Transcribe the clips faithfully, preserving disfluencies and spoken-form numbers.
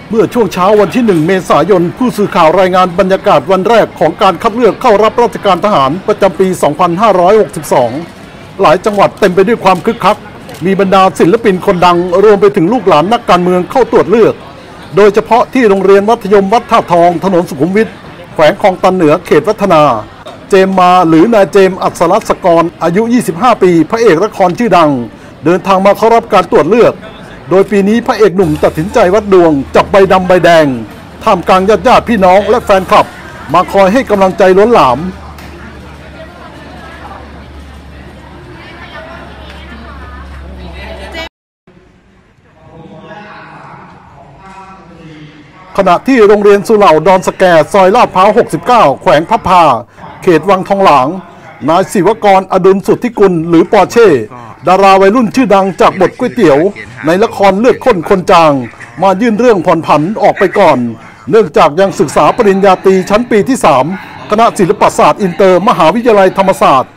เมื่อช่วงเช้าวันที่หนึ่งเมษายนผู้สื่อข่าวรายงานบรรยากาศวันแรกของการคัดเลือกเข้ารับราชการทหารประจำปี สองพันห้าร้อยหกสิบสอง หลายจังหวัดเต็มไปด้วยความคึกคักมีบรรดาศิลปินคนดังรวมไปถึงลูกหลานนักการเมืองเข้าตรวจเลือกโดยเฉพาะที่โรงเรียนมัธยมวัดท่าทองถนนสุขุมวิทแขวงคลองตันเหนือเขตวัฒนาเจมมาหรือนายเจมอัศรศกรอายุ ยี่สิบห้า ปีพระเอกละครชื่อดังเดินทางมาเข้ารับการตรวจเลือกโดยปีนี้พระเอกหนุ่มตัดสินใจวัดดวงจับใบดำใบแดงท่ามกลางญาติญาติพี่น้องและแฟนคลับมาคอยให้กำลังใจล้นหลามขณะที่โรงเรียนสุเหร่าดอนสแกซอยลาดพร้าวหกสิบเก้าแขวงพระพาเขตวังทองหลางนายศิวกรอดุลสุทธิกุลหรือปอร์เช่ดาราวัยรุ่นชื่อดังจากบทก๋วยเตี๋ยวในละครเลือดข้นคนจางมายื่นเรื่องผ่อนผันออกไปก่อนเนื่องจากยังศึกษาปริญญาตรีชั้นปีที่สามคณะศิลปศาสตร์อินเตอร์มหาวิทยาลัยธรรมศาสตร์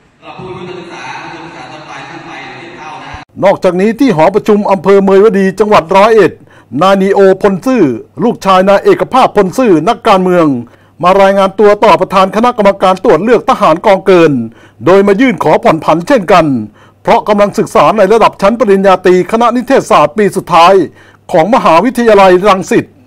นอกจากนี้ที่หอประชุมอำเภอเมยวดีจังหวัดร้อยเอ็ดนายนีโอพลซื่อลูกชายนายเอกภาพพลซื่อนักการเมืองมารายงานตัวต่อประธานคณะกรรมการตรวจเลือกทหารกองเกินโดยมายื่นขอผ่อนผันเช่นกันเพราะกำลังศึกษาในระดับชั้นปริญญาตรีคณะนิเทศศาสตร์ปีสุดท้ายของมหาวิทยาลัยรังสิต